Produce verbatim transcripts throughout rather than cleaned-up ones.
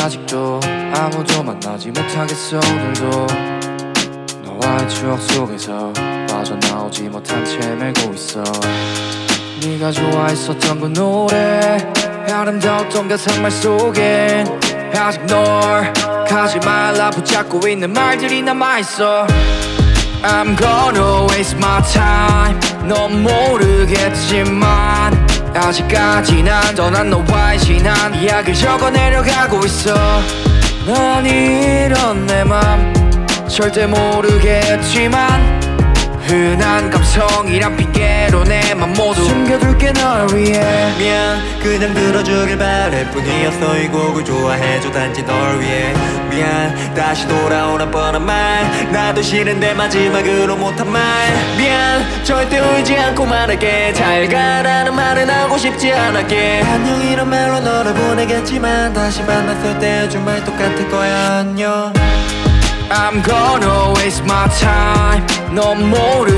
아직도 아무도 만나지 못하겠어. 오늘도 너와의 추억 속에서 빠져나오지 못한 채 메고 있어. 네가 좋아했었던 그 노래, 아름다웠던 가사말 속엔 아직 널 가지 말라 붙잡고 있는 말들이 남아있어. I'm gonna waste my time. 넌 모르겠지만 아직까지 난 떠난 너와의 지난 이야기를 적어내려가고 있어. 넌 이런 내 맘 절대 모르겠지만 흔한 감성이란 핑계로 내 맘 모두 숨겨둘게 널 위해. 미안 그냥 들어주길 바랄 뿐이었어. 이 곡을 좋아해줘 단지 널 위해. 미안 다시 돌아오는 뻔한 말 나도 싫은데 마지막으로 못한 말. 미안 절대 울지 않고 말할게. 잘 가라는 말은 하고 싶지 않았게. 안녕이란 말로 너를 보내겠지만 다시 만났을 때 해준 말 똑같을 거야. 안녕. I'm gonna waste my time. 넌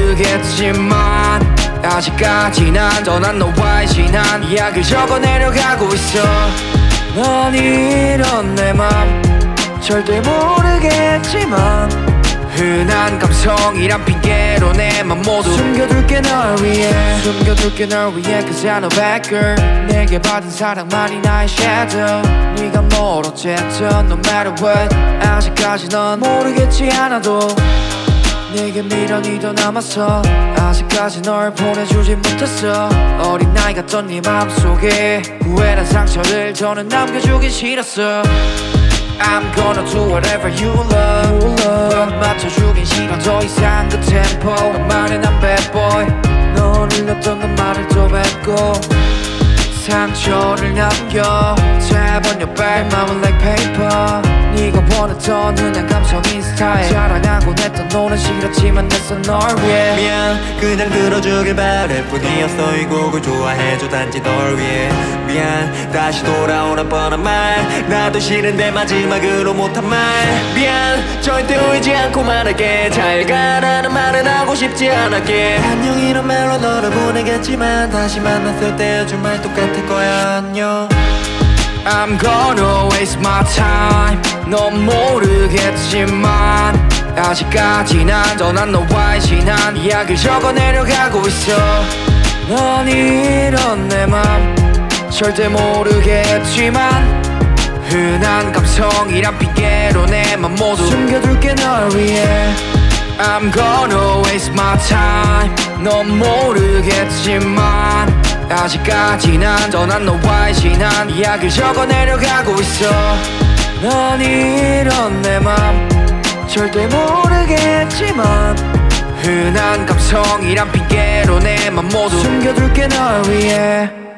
모르겠지만 아직까지 난 떠난 너와의 지난 이야기를 적어내려가고 있어. 넌 이런 내 맘 절대 모르겠지만 흔한 감성이란 핑계로 내 맘 모두 숨겨둘게 널 위해. 숨겨둘게 널 위해 Cause I know bad girl. 내게 받은 사랑만이 나의 shadow. 네가 뭘 어쨌든 no matter what 아직까지 넌 모르겠지 않아도 내게 미련이 더 남았어. 아직까지 널 보내주지 못했어. 어린 나이 같던 네 마음속에 후회란 상처를 더는 남겨주기 싫었어. I'm gonna do whatever you love. 넌 맞춰주긴 싫어 더 이상 그 템포. 너만의 난 bad boy. 넌 흘렸던 그 말을 또 뱉고 상처를 남겨. Tab on your back 마음은 like paper. 네가 원했던 흔한 감성인 스타일 자랑하곤 했던 너는 싫었지만 냈어 널 위해. 미안 그냥 들어주길 바랄 뿐이었어. 이 곡을 좋아해줘 단지 널 위해. 미안 다시 돌아오는 뻔한 말 나도 싫은데 마지막으로 못한 말. 미안 절대 울지 않고 말할게. 잘 가라는 말은 하고 싶지 않았게. 안녕이란 말로 너를 보내겠지만 다시 만났을 때 해준 말 똑같을 거야. 안녕. I'm gonna waste my time. 넌 모르겠지만 아직까지 난 떠난 너와의 지난 이야기를 적어내려가고 있어. 넌 이런 내 맘 절대 모르겠지만 흔한 감성이란 핑계로 내 맘 모두 숨겨둘게 널 위해. I'm gonna waste my time. 넌 모르겠지만 아직까지 난 떠난 너와의 지난 이야기를 적어내려가고 있어. 넌 이런 내 맘 절대 모르겠지만 흔한 감성이란 핑계로 내 맘 모두 숨겨둘게 널 위해.